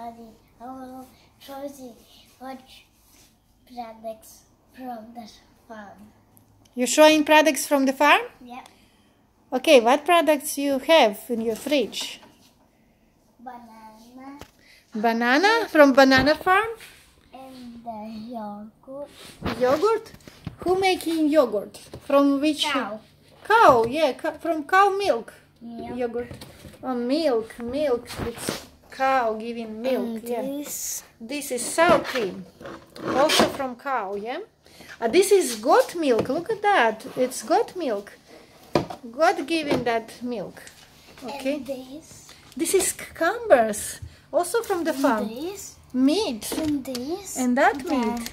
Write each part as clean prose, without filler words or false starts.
Daddy, I will show you what products from the farm. You're showing products from the farm? Yep. Okay, what products you have in your fridge? Banana. Banana from banana farm? And the yogurt. Yogurt? Who making yogurt? From which? Cow. Cow, yeah, from cow milk. Yep. Yogurt. Oh, milk. It's cow giving milk. And yeah. this is sour cream. Also from cow, yeah? This is goat milk. Look at that. It's goat milk. God giving that milk. Okay. And this is cucumbers. Also from the farm. This. Meat. And this. And that meat.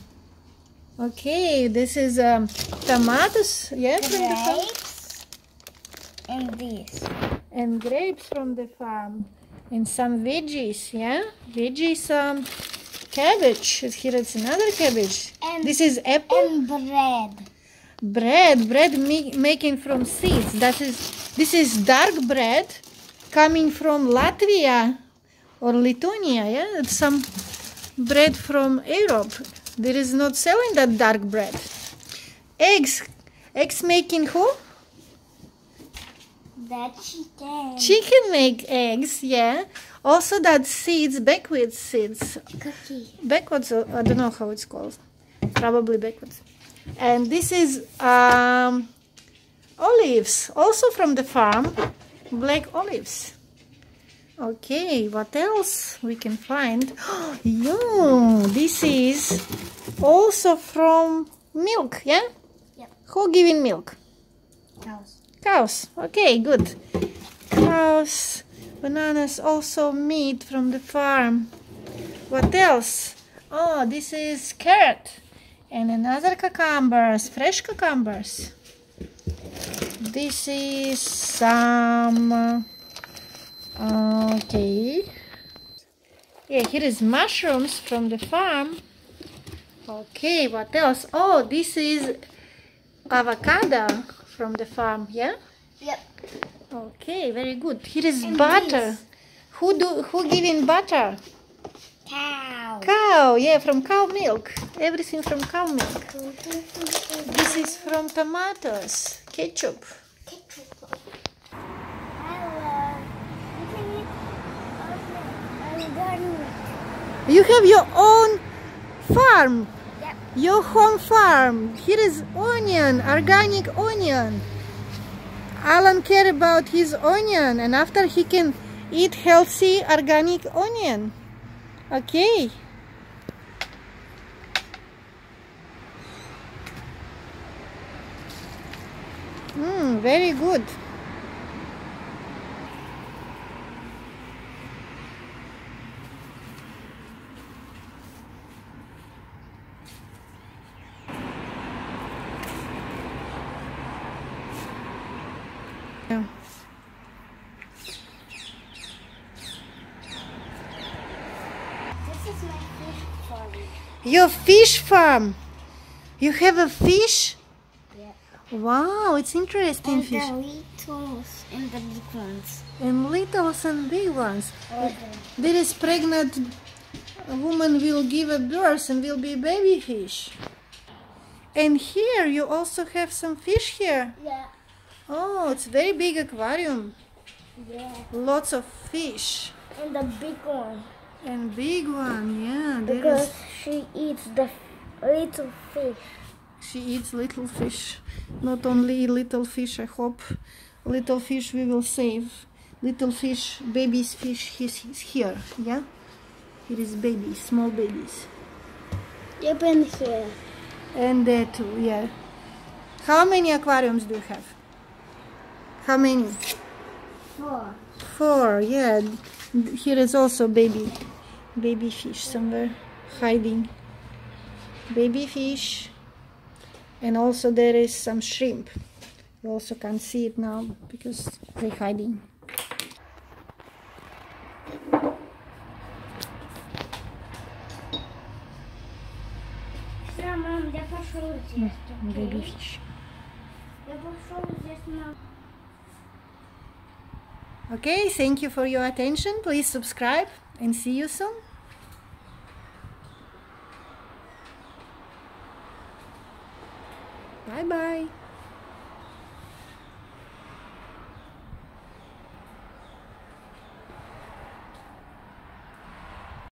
Okay, this is tomatoes. Yeah, from the farm. Grapes. And this. And grapes from the farm. And some veggies, yeah? Veggies, cabbage. Here it's another cabbage. And this is apple. And bread. Bread making from seeds. This is dark bread coming from Latvia or Lithuania, yeah? It's some bread from Europe. There is not selling that dark bread. Eggs making who? The chicken. Chicken make eggs, yeah. Also that seeds, backwards seeds. Cookie. Backwards, I don't know how it's called. Probably backwards. And this is olives, also from the farm. Black olives. Okay, what else we can find? Yo, this is also from milk, yeah? Yep. Who giving milk? Cows. Cows. Okay, good. Cows, bananas, also meat from the farm. What else? Oh, this is carrot. And another cucumbers, fresh cucumbers. This is some... okay. Yeah, here is mushrooms from the farm. Okay, what else? Oh, this is avocado from the farm, yeah? Yep. Okay, very good. Here is And butter. this. Who giving butter? Cow. Cow, yeah, from cow milk. Everything from cow milk. This is from tomatoes. Ketchup. You have your own farm. Yep. Your home farm. Here is onion, organic onion. Alan cares about his onion, and after he can eat healthy organic onion. Okay. Very good. Yeah. This is my fish farm. Your fish farm. You have a fish? Yeah. Wow, it's interesting And fish. the littles and the big ones. And littles and big ones. Okay. There is pregnant woman will give a birth and will be baby fish. And here you also have some fish here. Yeah. Oh, it's very big aquarium. Yeah. Lots of fish. And the big one. And big one, yeah. There Because is, she eats the little fish. she eats little fish. Not only little fish, I hope little fish we will save. Little fish, babies fish is here, yeah? It is babies, small babies. Yep, and here. And there too, yeah. How many aquariums do you have? How many? 4. 4, yeah. Here is also baby fish somewhere hiding. Baby fish. And also there is some shrimp. You also can't see it now because they're hiding. Все, мам, я пошел здесь. Baby fish. Я пошел здесь, мам. Okay, thank you for your attention. Please subscribe and see you soon. Bye bye.